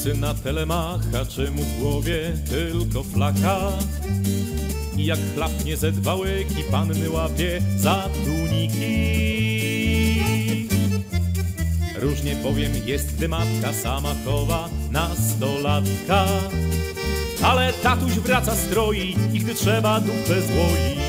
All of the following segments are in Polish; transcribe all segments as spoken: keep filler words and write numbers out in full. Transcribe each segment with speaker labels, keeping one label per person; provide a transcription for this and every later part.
Speaker 1: syna Telemacha, czemu w głowie tylko flaka? I jak chlapnie ze dwa łyki, panny łapie za tuniki. Różnie powiem jest, gdy matka sama chowa nastolatka, ale tatuś wraca stroi i gdy trzeba dupę złoi.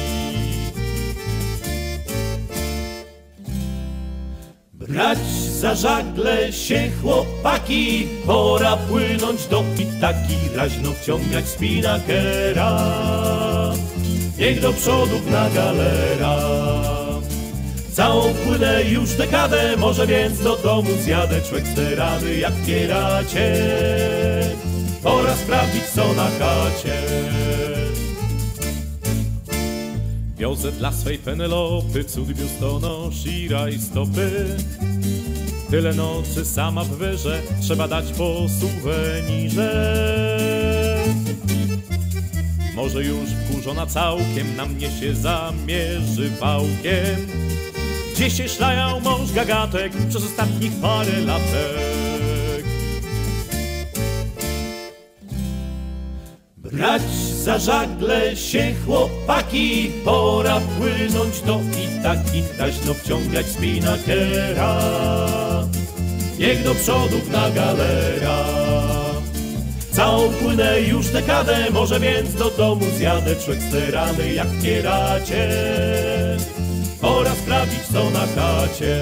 Speaker 1: Brać za żagle się chłopaki, pora płynąć do Itaki, raźno wciągać spinakera, niech do przodów na galera. Całą płynę już dekadę, może więc do domu zjadę, człek z rady jak pieracie, pora sprawdzić co na chacie. Wiozę dla swej Penelopy cud biustonosz i rajstopy. Tyle nocy sama w wyrze, trzeba dać po suwenirze. Może już wkurzona całkiem, na mnie się zamierzy wałkiem, gdzie się szlajał mąż gagatek przez ostatnich parę latek. Brać za żagle się chłopaki, pora płynąć do Itaki, raźno wciągać spinakera, niech do przodów na galera. Całą płynę już dekadę, może więc do domu zjadę, człek sterany jak pieracie, pora sprawdzić co na chacie.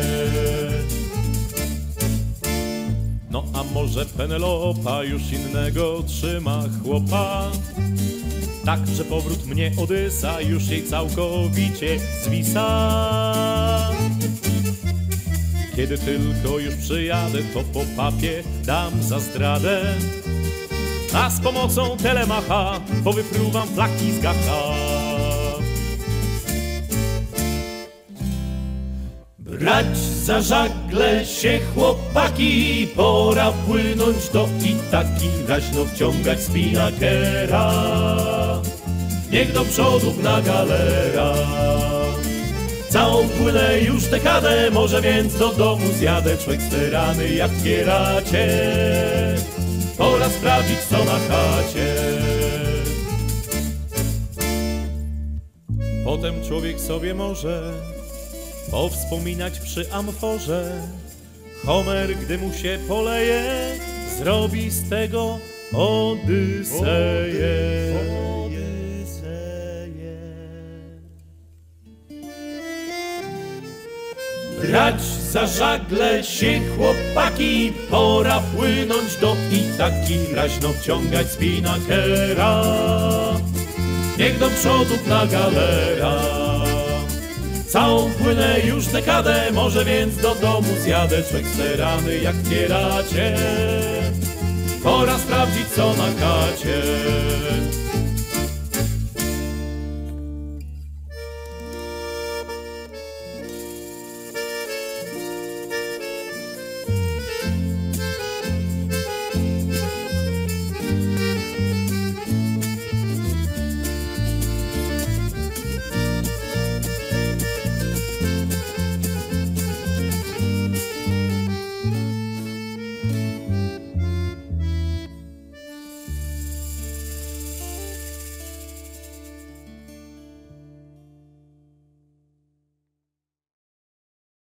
Speaker 1: No a może Penelopa już innego trzyma chłopa, tak że powrót mnie Odysa już jej całkowicie zwisa. Kiedy tylko już przyjadę, to po papie dam za zdradę, a z pomocą Telemacha powypruwam flaki z gacha. Brać za żagle się chłopaki, pora płynąć do Itaki, raźno wciągać spinakera, niech do przodów na galera. Całą płynę już dekadę, może więc do domu zjadę, człek sterany jak pieracie, pora sprawdzić co na chacie. Potem człowiek sobie może powspominać przy amforze, Homer, gdy mu się poleje, zrobi z tego Odyseję. Brać za żagle się chłopaki, pora płynąć do Itaki, raźno wciągać spinakera, niech do przodów na galera. Całą płynę już dekadę, może więc do domu zjadę, człek sterany jak pieracie, pora sprawdzić co na chacie.